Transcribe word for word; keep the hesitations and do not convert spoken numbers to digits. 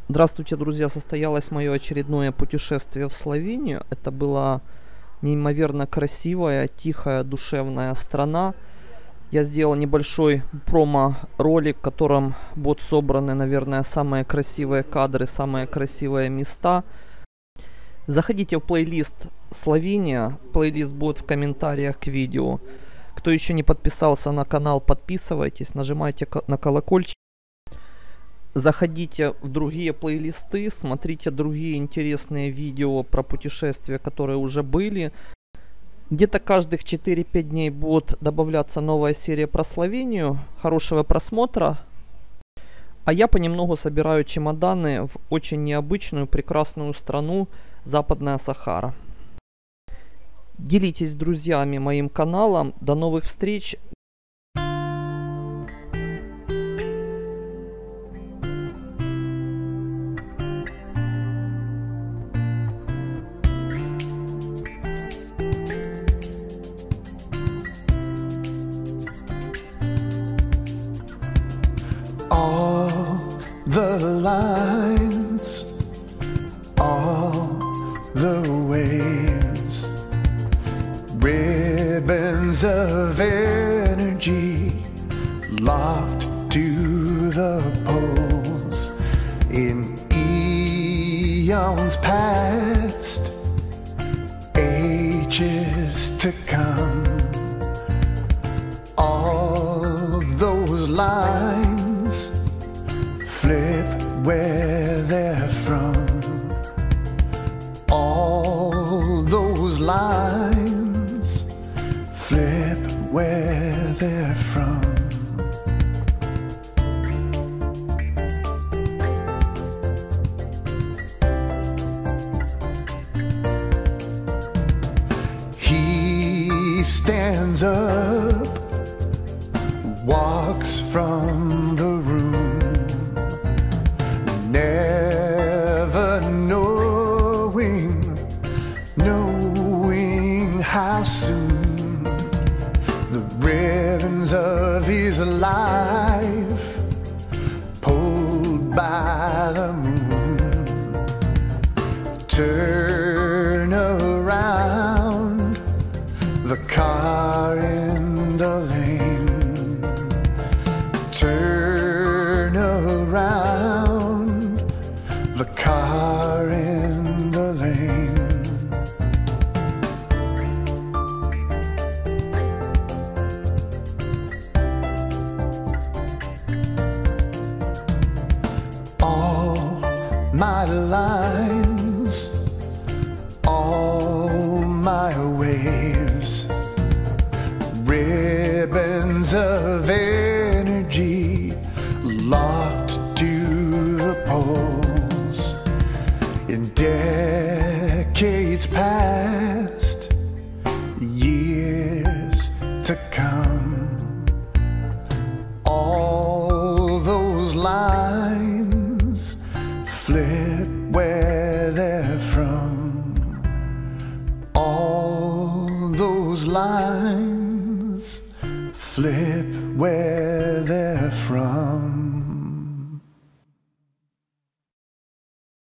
Здравствуйте, друзья! Состоялось мое очередное путешествие в Словению. Это была неимоверно красивая, тихая, душевная страна. Я сделал небольшой промо-ролик, в котором будут собраны, наверное, самые красивые кадры, самые красивые места. Заходите в плейлист «Словения». Плейлист будет в комментариях к видео. Кто еще не подписался на канал, подписывайтесь, нажимайте на колокольчик. Заходите в другие плейлисты, смотрите другие интересные видео про путешествия, которые уже были. Где-то каждых четыре-пять дней будет добавляться новая серия про Словению. Хорошего просмотра. А я понемногу собираю чемоданы в очень необычную, прекрасную страну Западная Сахара. Делитесь с друзьями моим каналом. До новых встреч! All the lines, all the waves, ribbons of energy locked to the poles in eons past, ages to come. All those lines flip where they're from. All those lines flip where they're from. He stands up, walks from the room, never knowing, knowing how soon the ribbons of his life pulled by the moon turn around the car in the lane, turn around the car in the lane. All my lines, all my waves, ribbons of energy locked to the poles in decades past, years to come. All those lines flip where they're from. All those lines flip where they're from.